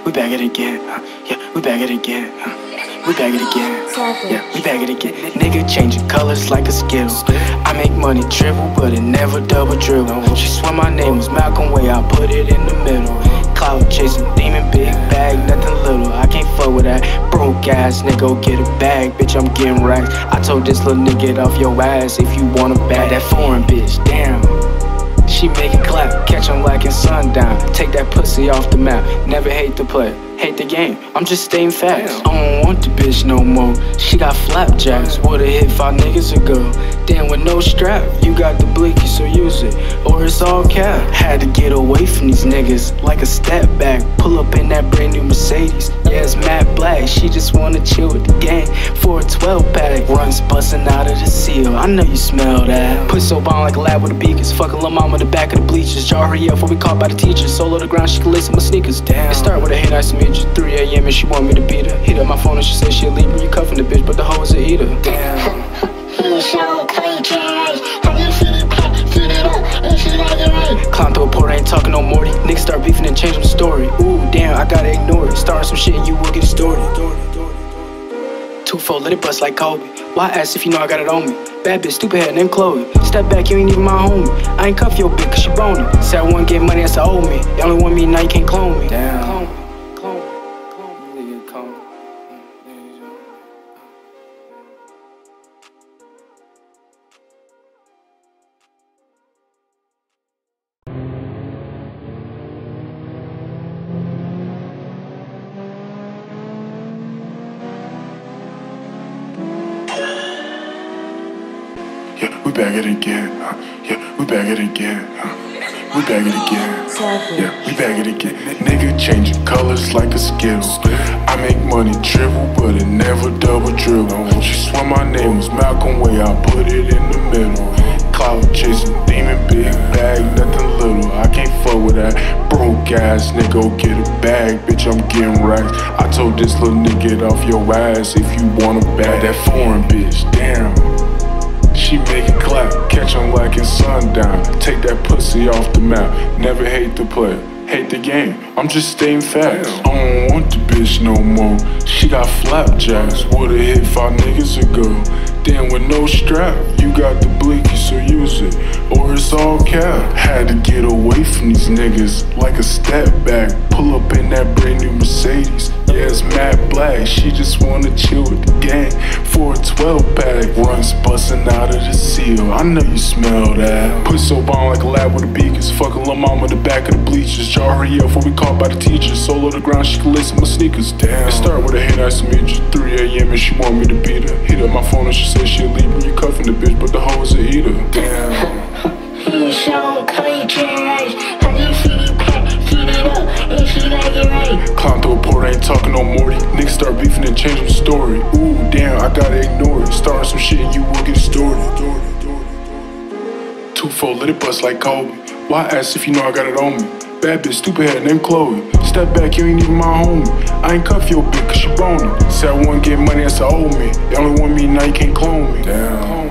we back it again. Yeah, we back it again. We back it again. Yeah, we back it again. Nigga changing colors like a skill. I make money dribble, but it never double dribble. She swear my name was Malcolm Way, I put it in the middle. Cloud chasing, demon, big bag, nothing little. I can't fuck with that broke ass nigga, go get a bag. Bitch, I'm getting racks. I told this little nigga, get off your ass if you wanna bag that foreign bitch. Damn. She make it clap, catch 'em like in sundown. Take that pussy off the map, never hate the play, hate the game, I'm just staying fast. I don't want the bitch no more, she got flapjacks. Would've hit 5 niggas ago, damn with no strap. You got the blicky, so use it, or it's all cap. Had to get away from these niggas, like a step back. Pull up in that brand new Mercedes, yeah it's matte black. She just wanna chill with the gang, for a 12 pack. Runs bustin' out of the seal, I know you smell that. Put soap on like a lab with the beakers, fucking lil' mama the back of the bleachers. Jar her up before we caught by the teacher. Solo the ground, she can lace up my sneakers. Damn. It start with a hey, nice to meet you. 3 a.m. and she want me to beat her. Hit up my phone and she said she'll leave me. You cuffin' the bitch, but the hoe is a eater. Damn. Climb through a port, ain't talking no Morty. Niggas start beefing and change the story. Ooh, damn, I gotta ignore it. Starting some shit and you will get distorted. 2-4, let it bust like Kobe. Why ask if you know I got it on me? Bad bitch, stupid head named Chloe. Step back, you ain't even my homie. I ain't cuff your bitch cause she bony. Said I wouldn't get money, that's I owe me. You only want me, now you can't clone me. Damn. Clone me. Nigga, clone me. Yeah, we back it again. Yeah, we back it again. We back it again. Yeah, we back it again. Nigga changing colors like a skill. I make money dribble, but it never double dribble. She swear my name was Malcolm Way, I put it in the middle. Cloud chasing, demon, big bag, nothing little. I can't fuck with that broke ass nigga, go get a bag. Bitch, I'm getting racks. I told this little nigga, get off your ass if you wanna bag that foreign bitch. Damn. She make it clap, catch 'em like in sundown. Take that pussy off the map, never hate the play, hate the game, I'm just staying fast. I don't want the bitch no more, she got flapjacks. Would've hit 5 niggas ago, damn with no strap. You got the blicky, so use it, or it's all cap. Had to get away from these niggas, like a step back. Pull up in that brand new Mercedes, yeah it's matte black. She just wanna chill with the gang, for a 12 pack. Runs bustin' out of the seal, I know you smell that. Put soap on like a lab with the beakers. Fucking lil' mama the back of the bleachers. Jar her up before we caught by the teacher. Solo the ground, she can lace up my sneakers. Damn. It start with a hey, nice to meet you. 3 a.m. and she want me to beat her. Hit up my phone and she said she'll leave me. You cuffin' the bitch, but the hoe is a eater. Damn. Climb through a port, ain't talking no Morty. Niggas start beefing and change the story. Ooh, damn, I gotta ignore it. Starting some shit and you will get distorted. 2-4, let it bust like Kobe. Why ask if you know I got it on me? Bad bitch, stupid head named Chloe. Step back, you ain't even my homie. I ain't cuff your bitch cause she bony. Said I wouldn't get money, that's I owe me. You only want me, now you can't clone me. Damn.